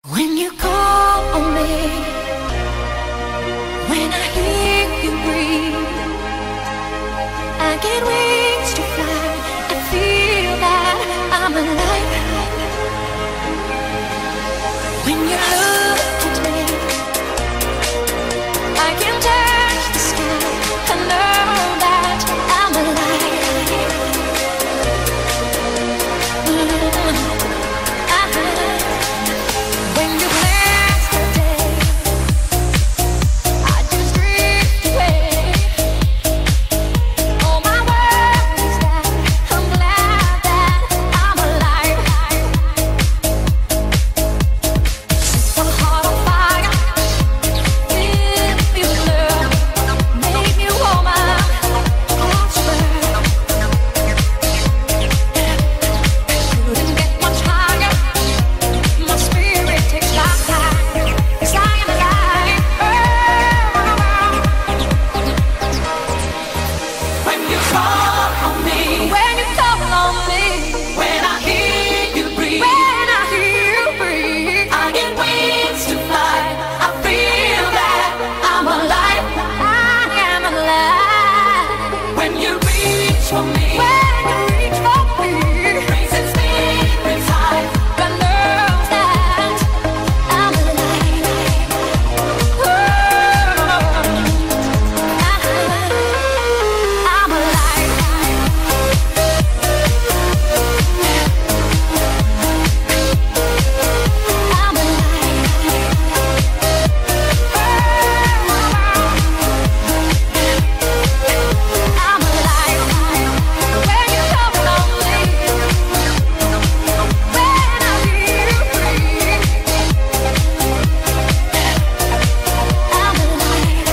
When you call on me, when I hear you breathe, I get wings to fly. I feel that I'm alive. When you look at me, I can touch the sky. I know that I'm alive. When you glance today, I just drift away. All my world is that I'm glad that I'm alive. Set my heart on fire, give me love, make me woman, catch fire. Couldn't get much higher. My spirit takes flight, 'cause I am alive. When you call on me, when you call on me, when I hear you breathe, when I hear you breathe, I get wings to fly. I feel that I'm alive. I am alive. When you reach for me, when you reach for me, praises spirits high. God knows that I'm alive. Oh, I'm alive. I'm alive. When you call on me, when I hear you breathe, I'm alive.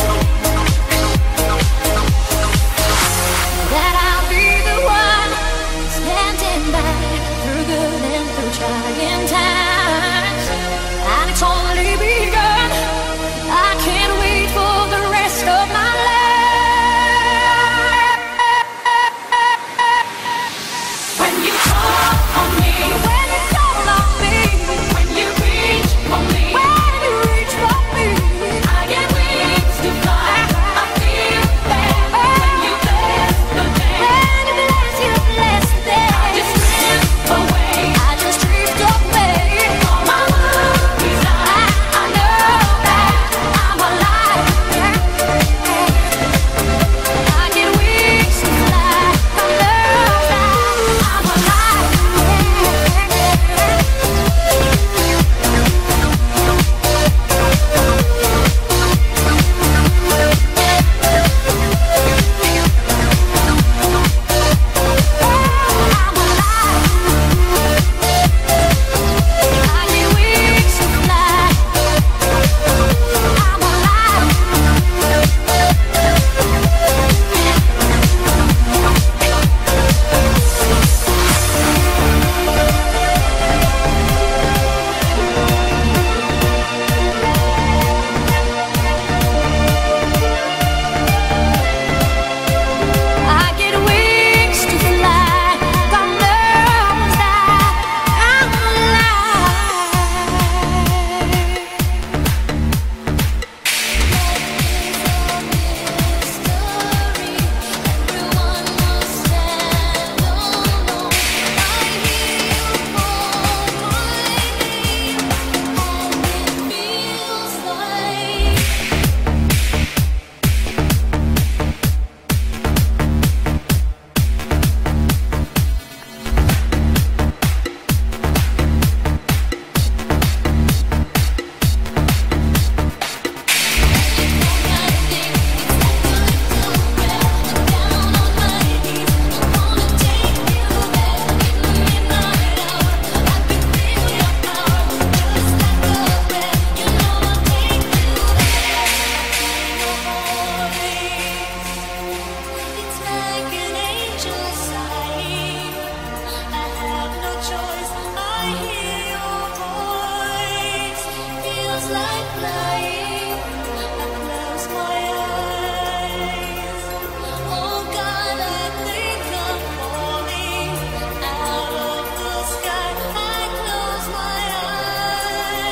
That I'll be the one standing by through good and through trying times, and it's only begun. I can't wait for the rest of my life. When you call on me, when you call on me, when you reach for me, when you reach for me, I get wings to fly. I feel that when you bless the day, when you bless the day, I just drift away. I just drift away. All my worries I know that I'm alive. I get wings to fly. I know that I'm alive. I'm alive. I get wings to fly. I'm alive. I get wings to fly. God knows that I'm Oh God, I think I'm falling out of the sky. I close my eyes.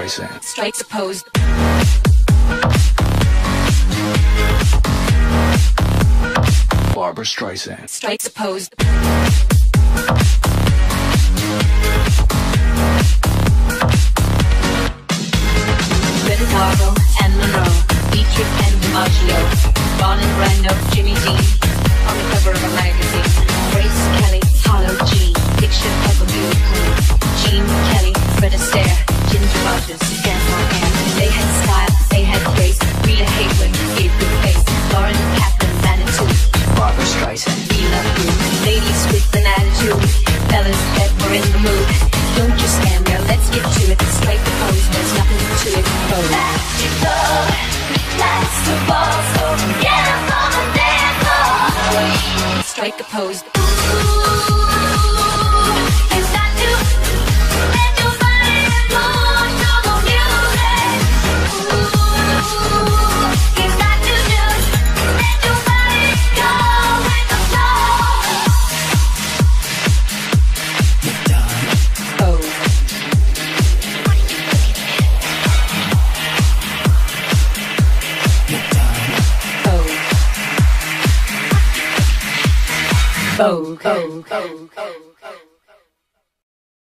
Streisand. Strikes a pose. Barbara Streisand. Strikes a pose. Gargle and Monroe, Dietrich and DiMaggio, Bon and Brando, Jimmy Dean, on the cover of a magazine. Grace Kelly, Hollow G, picture of a beauty queen. Jean Kelly, Fred Astaire, Ginger Rogers, Dan Moran. They had style, they had grace. Rita Hayworth gave good face. Lauren Kaplan, Manitou, Barbara Streisand, we love you. Ladies with an attitude, fellas that were in the mood. Don't just stand there, let's get to it. Strike the pose, there's nothing to it. Magical, that's the ball, so get up on the dance floor. Strike a pose. Ooh, you got to let your body move to the music. Ooh, you got to just let your body go with the flow. Pose. Vogue.